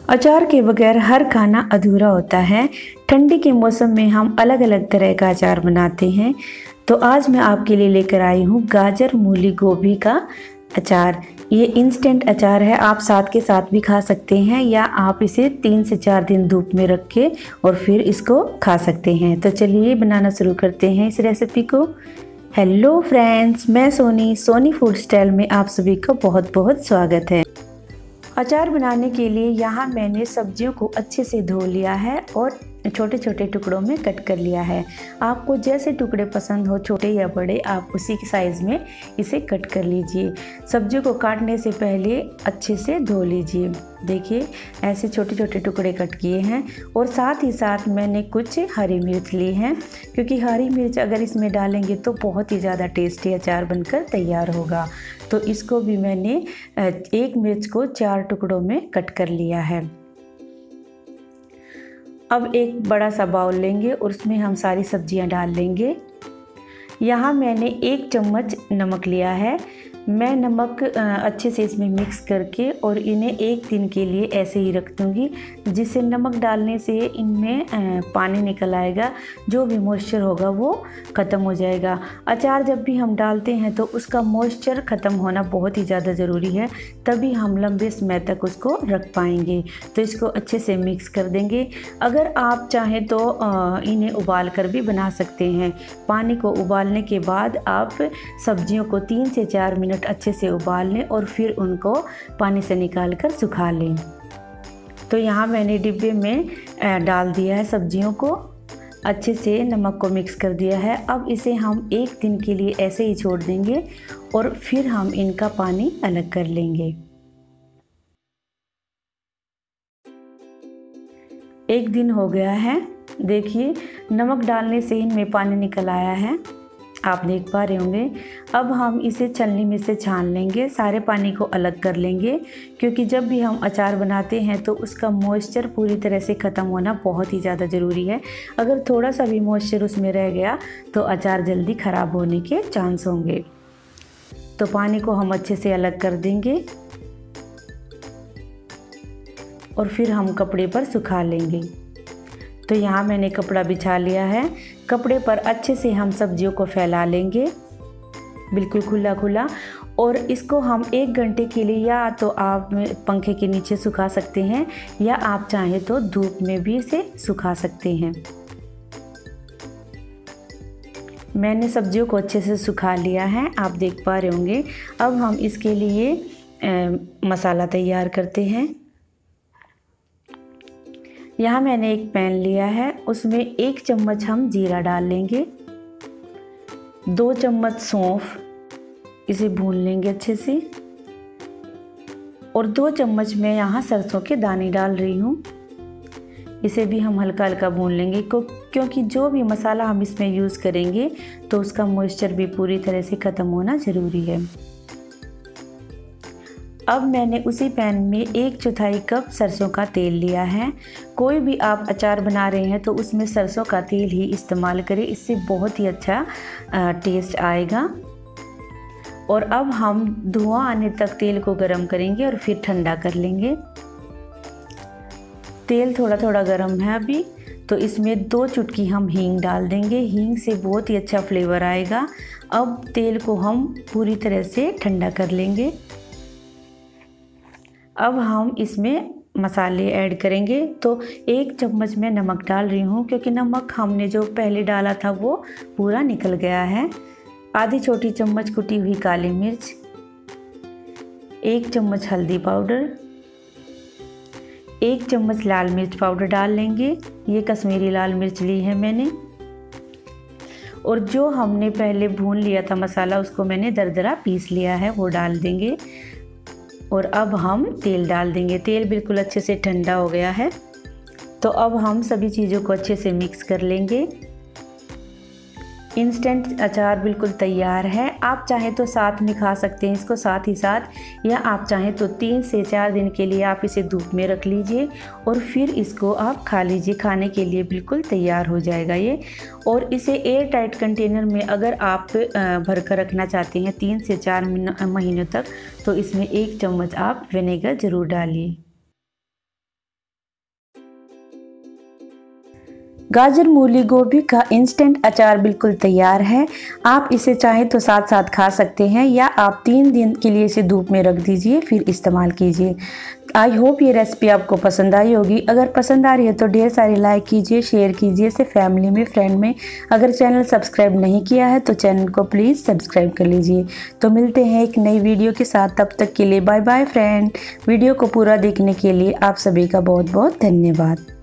अचार के बगैर हर खाना अधूरा होता है। ठंडी के मौसम में हम अलग अलग तरह का अचार बनाते हैं। तो आज मैं आपके लिए लेकर आई हूँ गाजर मूली गोभी का अचार। ये इंस्टेंट अचार है, आप साथ के साथ भी खा सकते हैं या आप इसे 3 से 4 दिन धूप में रख के और फिर इसको खा सकते हैं। तो चलिए बनाना शुरू करते हैं इस रेसिपी को। हेलो फ्रेंड्स, मैं सोनी फूड स्टाइल में आप सभी का बहुत बहुत स्वागत है। अचार बनाने के लिए यहाँ मैंने सब्जियों को अच्छे से धो लिया है और छोटे छोटे टुकड़ों में कट कर लिया है। आपको जैसे टुकड़े पसंद हो, छोटे या बड़े, आप उसी के साइज़ में इसे कट कर लीजिए। सब्जियों को काटने से पहले अच्छे से धो लीजिए। देखिए ऐसे छोटे छोटे टुकड़े कट किए हैं और साथ ही साथ मैंने कुछ हरी मिर्च ली हैं, क्योंकि हरी मिर्च अगर इसमें डालेंगे तो बहुत ही ज़्यादा टेस्टी अचार बनकर तैयार होगा। तो इसको भी मैंने एक मिर्च को 4 टुकड़ों में कट कर लिया है। अब एक बड़ा सा बाउल लेंगे और उसमें हम सारी सब्जियां डाल लेंगे। यहाँ मैंने 1 चम्मच नमक लिया है। मैं नमक अच्छे से इसमें मिक्स करके और इन्हें 1 दिन के लिए ऐसे ही रख दूँगी, जिससे नमक डालने से इनमें पानी निकल आएगा, जो भी मॉइस्चर होगा वो ख़त्म हो जाएगा। अचार जब भी हम डालते हैं तो उसका मॉइस्चर ख़त्म होना बहुत ही ज़्यादा ज़रूरी है, तभी हम लंबे समय तक उसको रख पाएंगे। तो इसको अच्छे से मिक्स कर देंगे। अगर आप चाहें तो इन्हें उबाल कर भी बना सकते हैं। पानी को उबालने के बाद आप सब्जियों को 3 से 4 मिनट अच्छे से उबाल लें और फिर उनको पानी से निकाल कर सुखा लें। तो यहाँ मैंने डिब्बे में डाल दिया है सब्जियों को, अच्छे से नमक को मिक्स कर दिया है। अब इसे हम 1 दिन के लिए ऐसे ही छोड़ देंगे और फिर हम इनका पानी अलग कर लेंगे। 1 दिन हो गया है, देखिए नमक डालने से इनमें पानी निकल आया है, आप देख पा रहे होंगे। अब हम इसे छलनी में से छान लेंगे, सारे पानी को अलग कर लेंगे, क्योंकि जब भी हम अचार बनाते हैं तो उसका मॉइस्चर पूरी तरह से ख़त्म होना बहुत ही ज़्यादा ज़रूरी है। अगर थोड़ा सा भी मॉइस्चर उसमें रह गया तो अचार जल्दी ख़राब होने के चांस होंगे। तो पानी को हम अच्छे से अलग कर देंगे और फिर हम कपड़े पर सुखा लेंगे। तो यहाँ मैंने कपड़ा बिछा लिया है। कपड़े पर अच्छे से हम सब्जियों को फैला लेंगे, बिल्कुल खुला खुला। और इसको हम 1 घंटे के लिए या तो आप पंखे के नीचे सुखा सकते हैं या आप चाहें तो धूप में भी इसे सुखा सकते हैं। मैंने सब्जियों को अच्छे से सुखा लिया है, आप देख पा रहे होंगे। अब हम इसके लिए मसाला तैयार करते हैं। यहाँ मैंने एक पैन लिया है, उसमें 1 चम्मच हम जीरा डाल लेंगे, 2 चम्मच सौंफ, इसे भून लेंगे अच्छे से। और 2 चम्मच मैं यहाँ सरसों के दाने डाल रही हूँ, इसे भी हम हल्का हल्का भून लेंगे, क्योंकि जो भी मसाला हम इसमें यूज़ करेंगे तो उसका मॉइस्चर भी पूरी तरह से ख़त्म होना ज़रूरी है। अब मैंने उसी पैन में 1/4 कप सरसों का तेल लिया है। कोई भी आप अचार बना रहे हैं तो उसमें सरसों का तेल ही इस्तेमाल करें, इससे बहुत ही अच्छा टेस्ट आएगा। और अब हम धुआं आने तक तेल को गरम करेंगे और फिर ठंडा कर लेंगे। तेल थोड़ा थोड़ा गरम है अभी, तो इसमें 2 चुटकी हम हींग डाल देंगे। हींग से बहुत ही अच्छा फ्लेवर आएगा। अब तेल को हम पूरी तरह से ठंडा कर लेंगे। अब हम इसमें मसाले ऐड करेंगे। तो 1 चम्मच में नमक डाल रही हूँ, क्योंकि नमक हमने जो पहले डाला था वो पूरा निकल गया है। आधी छोटी चम्मच कुटी हुई काली मिर्च, 1 चम्मच हल्दी पाउडर, 1 चम्मच लाल मिर्च पाउडर डाल लेंगे। ये कश्मीरी लाल मिर्च ली है मैंने। और जो हमने पहले भून लिया था मसाला, उसको मैंने दरदरा पीस लिया है, वो डाल देंगे। और अब हम तेल डाल देंगे। तेल बिल्कुल अच्छे से ठंडा हो गया है। तो अब हम सभी चीज़ों को अच्छे से मिक्स कर लेंगे। इंस्टेंट अचार बिल्कुल तैयार है। आप चाहें तो साथ में खा सकते हैं इसको साथ ही साथ, या आप चाहें तो 3 से 4 दिन के लिए आप इसे धूप में रख लीजिए और फिर इसको आप खा लीजिए। खाने के लिए बिल्कुल तैयार हो जाएगा ये। और इसे एयर टाइट कंटेनर में अगर आप भर कर रखना चाहते हैं 3 से 4 महीनों तक, तो इसमें 1 चम्मच आप विनेगर ज़रूर डालिए। गाजर मूली गोभी का इंस्टेंट अचार बिल्कुल तैयार है। आप इसे चाहें तो साथ साथ खा सकते हैं या आप 3 दिन के लिए इसे धूप में रख दीजिए फिर इस्तेमाल कीजिए। आई होप ये रेसिपी आपको पसंद आई होगी। अगर पसंद आ रही है तो ढेर सारी लाइक कीजिए, शेयर कीजिए इसे फैमिली में, फ्रेंड में। अगर चैनल सब्सक्राइब नहीं किया है तो चैनल को प्लीज़ सब्सक्राइब कर लीजिए। तो मिलते हैं एक नई वीडियो के साथ, तब तक के लिए बाय बाय फ्रेंड। वीडियो को पूरा देखने के लिए आप सभी का बहुत बहुत धन्यवाद।